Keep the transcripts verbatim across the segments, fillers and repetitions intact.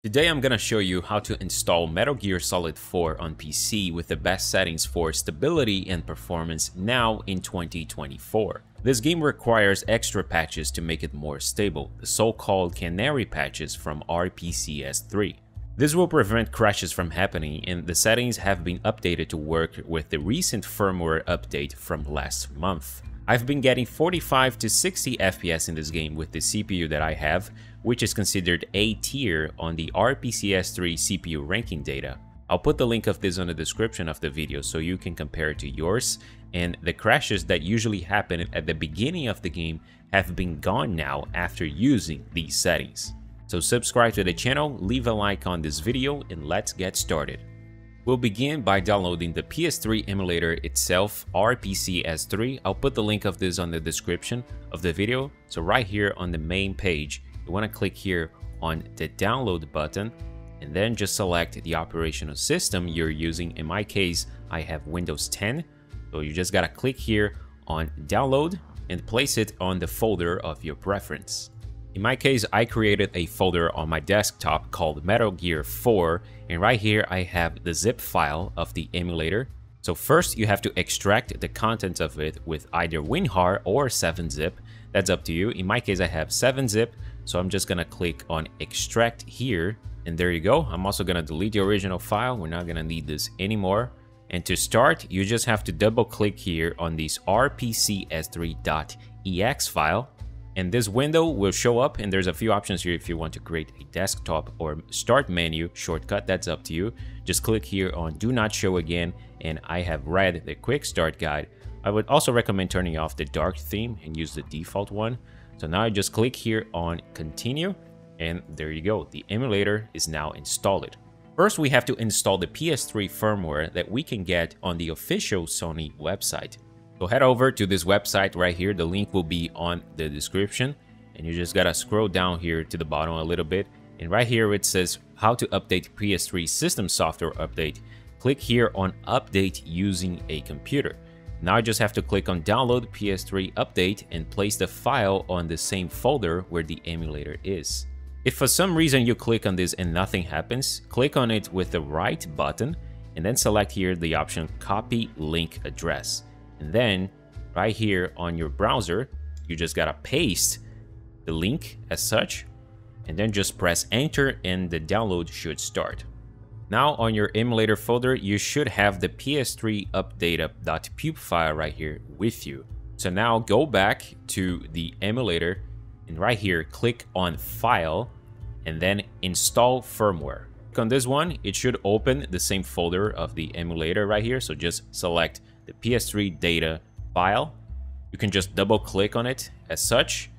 Today I'm gonna show you how to install Metal Gear Solid four on P C with the best settings for stability and performance now in twenty twenty-four. This game requires extra patches to make it more stable, the so-called Canary Patches from R P C S three. This will prevent crashes from happening, and the settings have been updated to work with the recent firmware update from last month. I've been getting forty-five to sixty F P S in this game with the C P U that I have, which is considered A tier on the R P C S three C P U ranking data. I'll put the link of this on the description of the video so you can compare it to yours, and the crashes that usually happen at the beginning of the game have been gone now after using these settings. So subscribe to the channel, leave a like on this video, and let's get started. We'll begin by downloading the P S three emulator itself, R P C S three. I'll put the link of this on the description of the video. So right here on the main page, you want to click here on the download button and then just select the operational system you're using. In my case, I have Windows ten. So you just got to click here on download and place it on the folder of your preference. In my case, I created a folder on my desktop called Metal Gear four, and right here I have the zip file of the emulator. So first you have to extract the contents of it with either WinRAR or seven zip. That's up to you. In my case, I have seven zip, so I'm just gonna click on extract here, and there you go. I'm also gonna delete the original file. We're not gonna need this anymore. And to start, you just have to double click here on this R P C S three dot E X file. And this window will show up, and there's a few options here if you want to create a desktop or start menu shortcut. That's up to you. Just click here on do not show again, and I have read the quick start guide. I would also recommend turning off the dark theme and use the default one. So now I just click here on continue, and there you go. The emulator is now installed. First, we have to install the P S three firmware that we can get on the official Sony website. So head over to this website right here. The link will be on the description, and you just gotta scroll down here to the bottom a little bit, and right here it says how to update P S three system software update. Click here on update using a computer. Now I just have to click on download P S three update and place the file on the same folder where the emulator is. If for some reason you click on this and nothing happens, click on it with the right button and then select here the option copy link address. And then right here on your browser, you just gotta paste the link as such, and then just press enter and the download should start. Now on your emulator folder, you should have the P S three update.pub file right here with you. So now go back to the emulator and right here click on file and then install firmware. On this one, it should open the same folder of the emulator right here. So just select the P S three data file. You can just double click on it as such.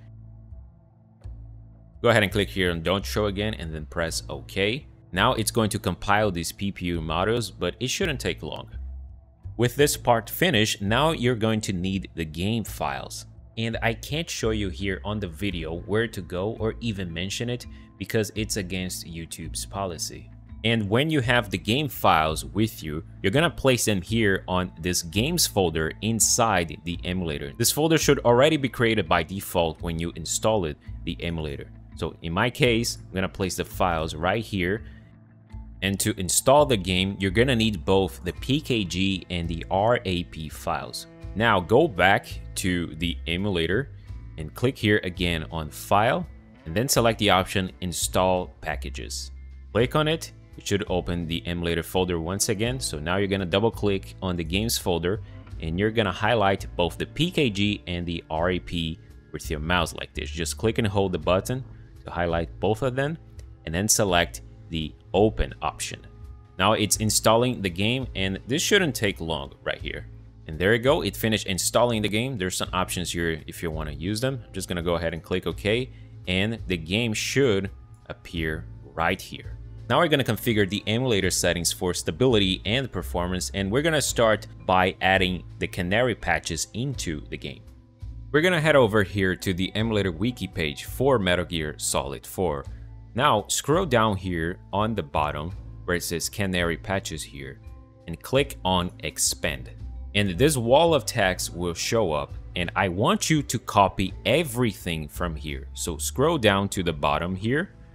Go ahead and click here on don't show again and then press OK. Now it's going to compile these P P U modules, but it shouldn't take long. With this part finished, now you're going to need the game files. And I can't show you here on the video where to go or even mention it because it's against YouTube's policy. And when you have the game files with you, you're gonna place them here on this games folder inside the emulator. This folder should already be created by default when you install it, the emulator. So in my case, I'm gonna place the files right here. And to install the game, you're gonna need both the P K G and the R A P files. Now go back to the emulator and click here again on File, and then select the option Install Packages. Click on it. It should open the emulator folder once again. So now you're gonna double click on the games folder and you're gonna highlight both the P K G and the R A P with your mouse like this. Just click and hold the button to highlight both of them and then select the open option. Now it's installing the game, and this shouldn't take long right here. And there you go, it finished installing the game. There's some options here if you want to use them. I'm just gonna go ahead and click OK, and the game should appear right here. Now we're going to configure the emulator settings for stability and performance, and we're going to start by adding the Canary Patches into the game. We're going to head over here to the emulator wiki page for Metal Gear Solid four. Now scroll down here on the bottom where it says Canary Patches here and click on expand. And this wall of text will show up, and I want you to copy everything from here. So scroll down to the bottom here.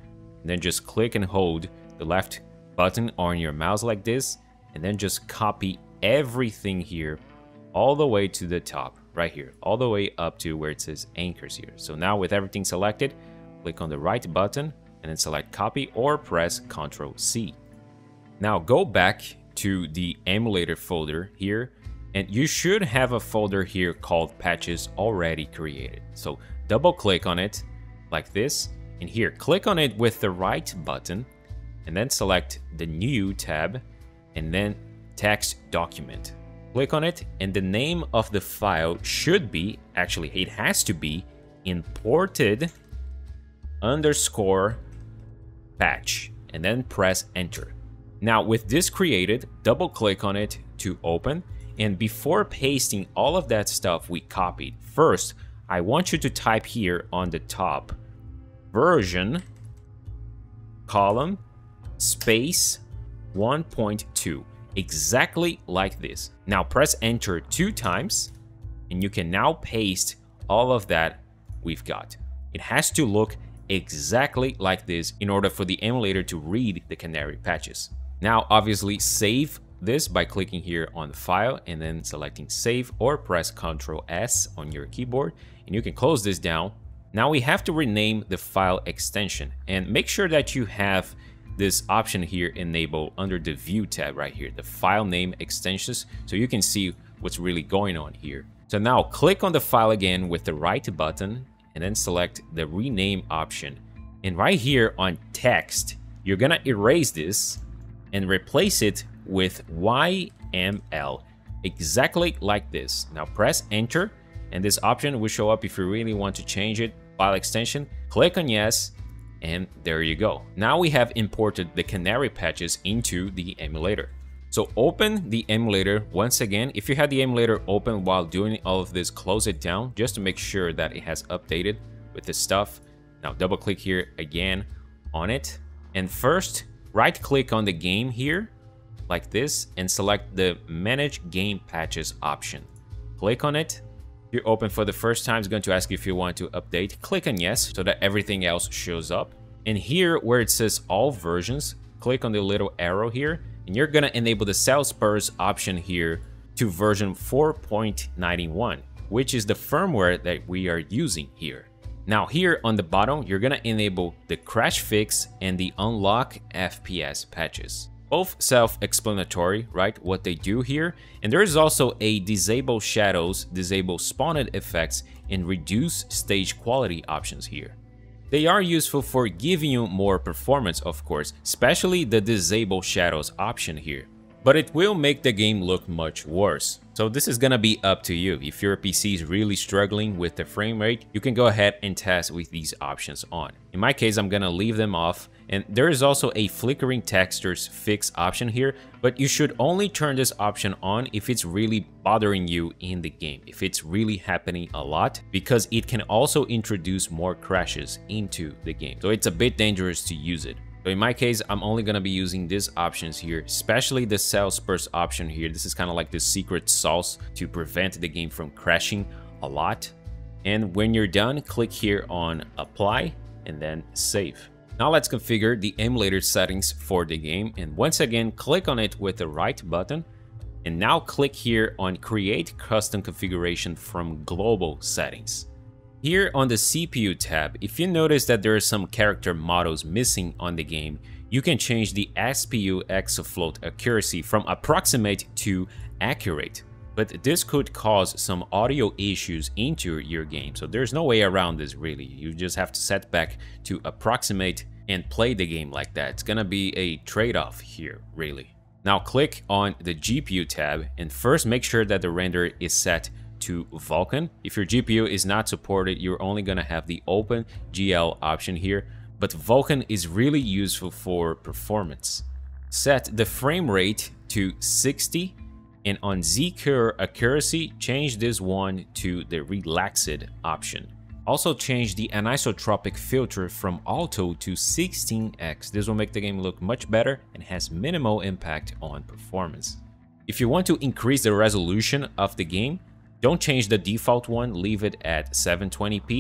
and then just click and hold the left button on your mouse like this, and then just copy everything here all the way to the top right here, all the way up to where it says anchors here. So now with everything selected, click on the right button and then select copy or press control C. Now go back to the emulator folder here, and you should have a folder here called patches already created. So double click on it like this, and here click on it with the right button and then select the new tab and then text document. Click on it, and the name of the file should be, actually it has to be, imported underscore patch, and then press enter. Now with this created, double click on it to open, and before pasting all of that stuff we copied, first I want you to type here on the top version column space one point two, exactly like this. Now press enter two times, and you can now paste all of that we've got. It has to look exactly like this in order for the emulator to read the Canary patches. Now obviously save this by clicking here on file and then selecting save, or press control S on your keyboard, and you can close this down. Now we have to rename the file extension, and make sure that you have this option here enabled under the view tab right here, the file name extensions, so you can see what's really going on here. So now click on the file again with the right button and then select the rename option, and right here on text you're gonna erase this and replace it with Y M L, exactly like this. Now press enter, and this option will show up if you really want to change it. File extension, click on yes, and there you go. Now we have imported the Canary patches into the emulator. So open the emulator once again. If you had the emulator open while doing all of this, close it down just to make sure that it has updated with this stuff. Now double click here again on it, and first right click on the game here like this and select the manage game patches option. Click on it. If you open for the first time, it's going to ask you if you want to update. Click on yes so that everything else shows up. And here where it says all versions, click on the little arrow here, and you're going to enable the cellspurs option here to version four point nine one, which is the firmware that we are using here. Now here on the bottom, you're going to enable the crash fix and the unlock F P S patches. Both self-explanatory, right, what they do here. And there is also a disable shadows, disable spawned effects, and reduce stage quality options here. They are useful for giving you more performance, of course, especially the disable shadows option here. But it will make the game look much worse. So this is gonna be up to you. If your P C is really struggling with the frame rate, you can go ahead and test with these options on. In my case, I'm gonna leave them off. And there is also a flickering textures fix option here, but you should only turn this option on if it's really bothering you in the game, if it's really happening a lot, because it can also introduce more crashes into the game. So it's a bit dangerous to use it. So in my case, I'm only going to be using these options here, especially the cellspurs option here. This is kind of like the secret sauce to prevent the game from crashing a lot. And when you're done, click here on apply and then save. Now let's configure the emulator settings for the game, and once again click on it with the right button, and now click here on create custom configuration from global settings. Here on the C P U tab, if you notice that there are some character models missing on the game, you can change the S P U exafloat accuracy from approximate to accurate. But this could cause some audio issues into your game, so there's no way around this really. You just have to set back to approximate and play the game like that. It's gonna be a trade-off here, really. Now click on the G P U tab, and first make sure that the render is set to Vulkan. If your G P U is not supported, you're only gonna have the Open G L option here, but Vulkan is really useful for performance. Set the frame rate to sixty, and on Z-Cure accuracy, change this one to the relaxed option. Also change the anisotropic filter from auto to sixteen X. This will make the game look much better and has minimal impact on performance. If you want to increase the resolution of the game, don't change the default one, leave it at seven twenty p,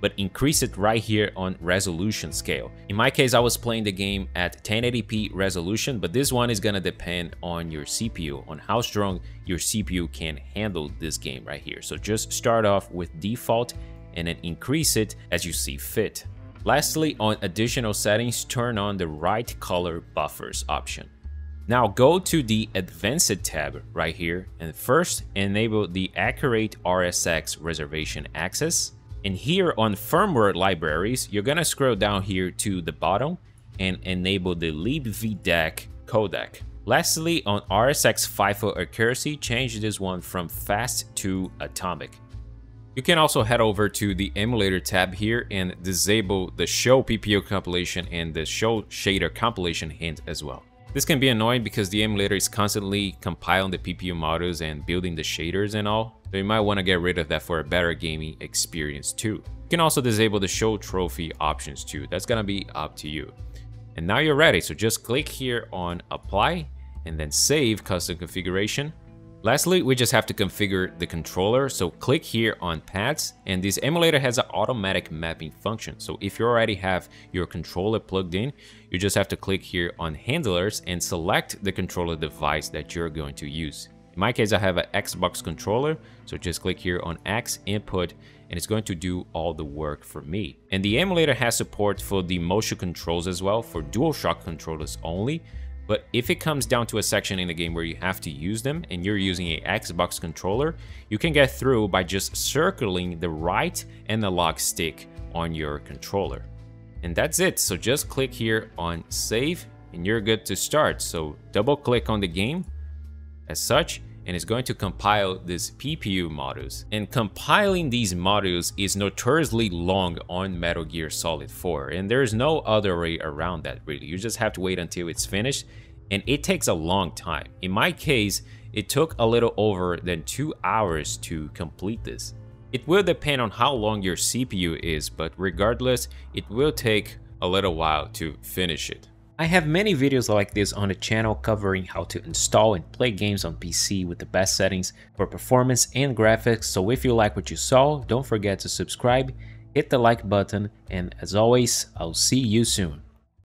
but increase it right here on resolution scale. In my case, I was playing the game at ten eighty p resolution, but this one is gonna depend on your C P U, on how strong your C P U can handle this game right here. So just start off with default and then increase it as you see fit. Lastly, on additional settings, turn on the right color buffers option. Now go to the Advanced tab right here and first enable the Accurate R S X Reservation Access. And here on Firmware Libraries, you're gonna scroll down here to the bottom and enable the libvdec codec. Lastly, on R S X FIFO accuracy, change this one from fast to atomic. You can also head over to the emulator tab here and disable the show P P U compilation and the show shader compilation hint as well. This can be annoying because the emulator is constantly compiling the P P U modules and building the shaders and all, so you might want to get rid of that for a better gaming experience too. You can also disable the show trophy options too, that's gonna be up to you. And now you're ready, so just click here on apply and then save custom configuration. Lastly, we just have to configure the controller, so click here on paths, and this emulator has an automatic mapping function. So if you already have your controller plugged in, you just have to click here on handlers and select the controller device that you're going to use. In my case, I have an Xbox controller, so just click here on X input and it's going to do all the work for me. And the emulator has support for the motion controls as well for DualShock controllers only. But if it comes down to a section in the game where you have to use them and you're using a Xbox controller, you can get through by just circling the right analog stick on your controller. And that's it, so just click here on save and you're good to start. So double click on the game as such and it's going to compile these P P U modules. And compiling these modules is notoriously long on Metal Gear Solid four, and there's no other way around that really. You just have to wait until it's finished, and it takes a long time. In my case, it took a little over than two hours to complete this. It will depend on how long your C P U is, but regardless, it will take a little while to finish it. I have many videos like this on the channel covering how to install and play games on P C with the best settings for performance and graphics, so if you like what you saw, don't forget to subscribe, hit the like button, and as always, I'll see you soon.